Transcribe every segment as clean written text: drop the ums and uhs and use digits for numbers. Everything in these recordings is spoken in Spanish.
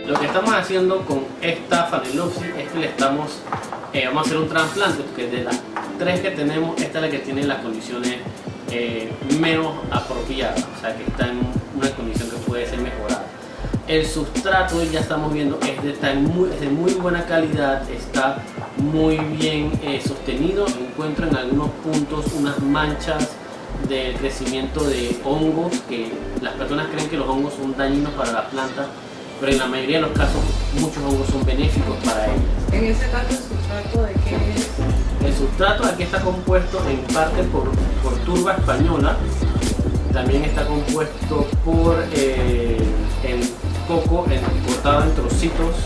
Lo que estamos haciendo con esta Phalaenopsis es que le estamos, vamos a hacer un trasplante, porque de las 3 que tenemos, esta es la que tiene las condiciones menos apropiadas, o sea que está en una condición que puede ser mejorada. El sustrato, ya estamos viendo, es de muy buena calidad, está muy bien sostenido. Encuentro en algunos puntos unas manchas del crecimiento de hongos, que las personas creen que los hongos son dañinos para la planta, pero en la mayoría de los casos muchos hongos son benéficos para ellas. En ese caso, ¿el sustrato de qué es? El sustrato aquí está compuesto en parte por turba española, también está compuesto por el coco cortado en trocitos,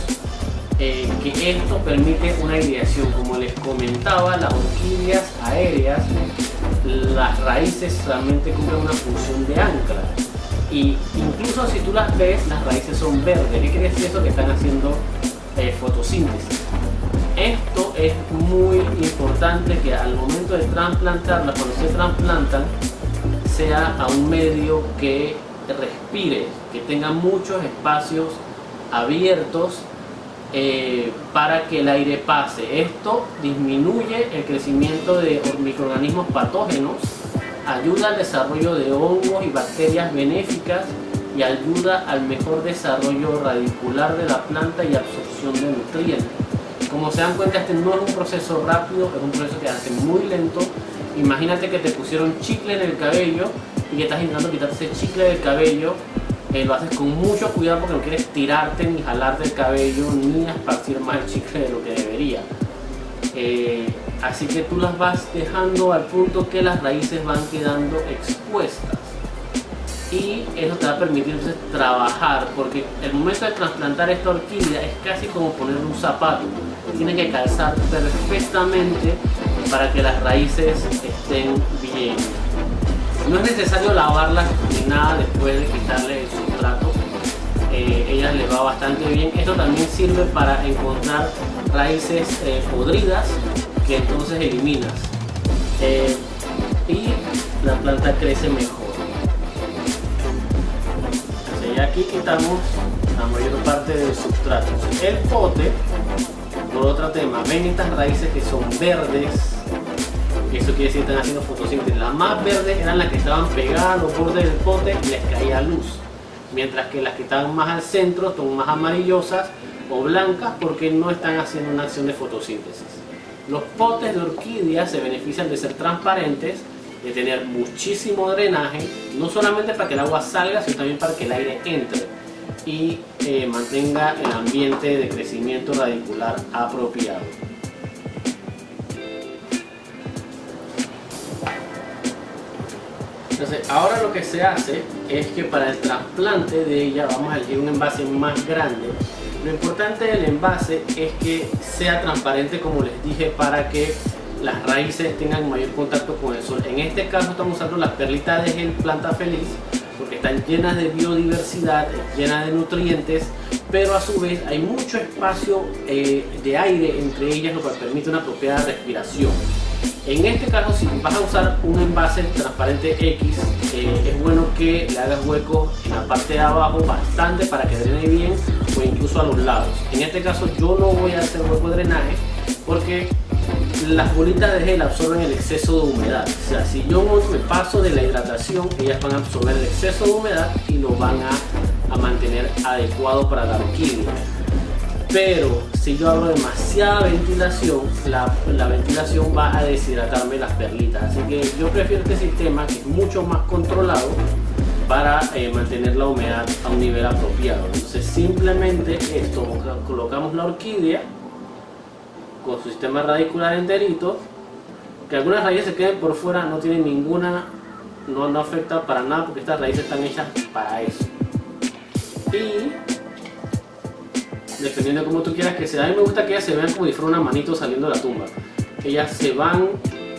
que esto permite una aireación. Como les comentaba, las orquídeas aéreas, las raíces solamente cumplen una función de ancla, y incluso si tú las ves, las raíces son verdes. ¿Qué quiere decir eso? Que están haciendo fotosíntesis. Esto es muy importante, que al momento de trasplantarlas, cuando se trasplantan, sea a un medio que respire, que tenga muchos espacios abiertos para que el aire pase. Esto disminuye el crecimiento de microorganismos patógenos, ayuda al desarrollo de hongos y bacterias benéficas y ayuda al mejor desarrollo radicular de la planta y absorción de nutrientes. Como se dan cuenta, este no es un proceso rápido, es un proceso que hace muy lento. Imagínate que te pusieron chicle en el cabello y que estás intentando quitarte ese chicle del cabello. Lo haces con mucho cuidado porque no quieres tirarte ni jalarte el cabello ni esparcir más el chicle de lo que debería. Así que tú las vas dejando al punto que las raíces van quedando expuestas, y eso te va a permitir entonces trabajar, porque el momento de trasplantar esta orquídea es casi como ponerle un zapato. Tiene que calzar perfectamente para que las raíces estén bien. No es necesario lavarlas ni nada después de quitarle el sustrato. Ellas les va bastante bien. Esto también sirve para encontrar raíces podridas, que entonces eliminas, y la planta crece mejor. Entonces ya aquí quitamos la mayor parte del sustrato. El pote, por otro tema, ven estas raíces que son verdes. Eso quiere decir que están haciendo fotosíntesis. Las más verdes eran las que estaban pegadas a los bordes del pote y les caía luz, mientras que las que estaban más al centro son más amarillosas o blancas porque no están haciendo una acción de fotosíntesis. Los potes de orquídeas se benefician de ser transparentes, de tener muchísimo drenaje, no solamente para que el agua salga, sino también para que el aire entre y mantenga el ambiente de crecimiento radicular apropiado. Entonces, ahora lo que se hace es que para el trasplante de ella vamos a elegir un envase más grande. Lo importante del envase es que sea transparente, como les dije, para que las raíces tengan mayor contacto con el sol. En este caso estamos usando las perlitas de gel Planta Feliz, porque están llenas de biodiversidad, llenas de nutrientes, pero a su vez hay mucho espacio de aire entre ellas, lo que permite una apropiada respiración. En este caso, si vas a usar un envase transparente X, es bueno que le hagas huecos en la parte de abajo bastante para que drene bien, o incluso a los lados. En este caso yo no voy a hacer hueco de drenaje porque las bolitas de gel absorben el exceso de humedad. O sea, si yo me paso de la hidratación, ellas van a absorber el exceso de humedad y lo van a mantener adecuado para la orquídea. Pero si yo abro demasiada ventilación, la ventilación va a deshidratarme las perlitas. Así que yo prefiero este sistema, que es mucho más controlado, para mantener la humedad a un nivel apropiado. Entonces simplemente esto, colocamos la orquídea con su sistema radicular enterito, que algunas raíces se queden por fuera, no tienen ninguna, no afecta para nada, porque estas raíces están hechas para eso. Y dependiendo de cómo tú quieras que sea, a mí me gusta que ellas se vean como si fuera una manito saliendo de la tumba. Ellas se van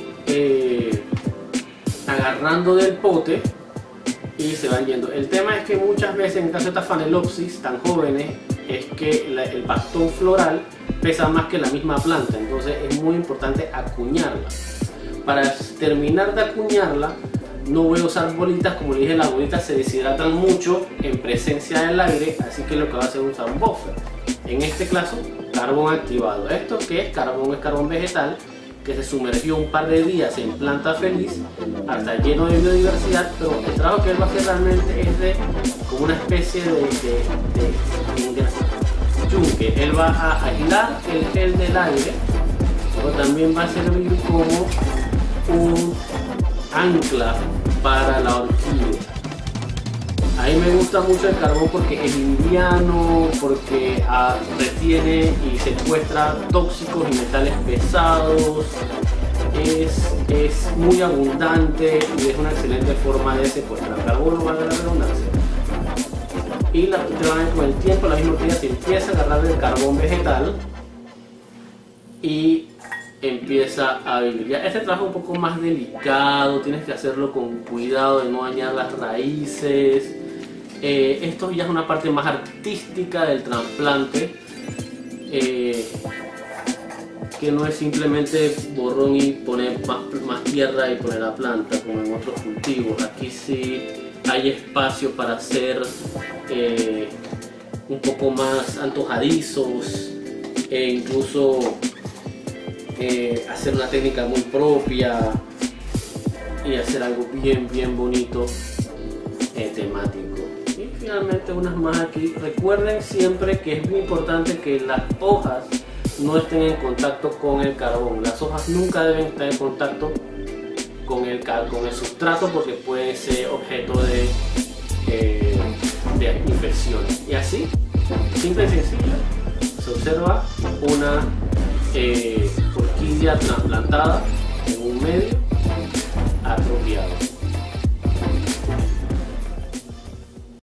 agarrando del pote y se van yendo. El tema es que muchas veces, en el caso de estas Phalaenopsis tan jóvenes, es que el bastón floral pesa más que la misma planta, entonces es muy importante acuñarla. Para terminar de acuñarla, no voy a usar bolitas, como le dije, las bolitas se deshidratan mucho en presencia del aire, así que lo que va a hacer es usar un buffer. En este caso, carbón activado. ¿Esto qué es? Carbón es carbón vegetal que se sumergió un par de días en planta feliz hasta lleno de biodiversidad, pero el trabajo que él va a hacer realmente es de como una especie de yunque. Él va a aislar el gel del aire, pero también va a servir como un ancla para la orquídea. A mí me gusta mucho el carbón porque es liviano, porque retiene y secuestra tóxicos y metales pesados, es muy abundante y es una excelente forma de secuestrar carbono, valga la redundancia. Y con el tiempo la misma orquídea se empieza a agarrar del carbón vegetal y empieza a vivir. Ya este trabajo es un poco más delicado, tienes que hacerlo con cuidado de no dañar las raíces. Esto ya es una parte más artística del trasplante, que no es simplemente borrón y poner más tierra y poner la planta como en otros cultivos. Aquí sí hay espacio para hacer un poco más antojadizos e incluso hacer una técnica muy propia y hacer algo bien bonito, temático. Y finalmente unas más aquí. Recuerden siempre que es muy importante que las hojas no estén en contacto con el carbón. Las hojas nunca deben estar en contacto con el sustrato porque puede ser objeto de infecciones. Y así, simple y sencillo, se observa una orquídea trasplantada en un medio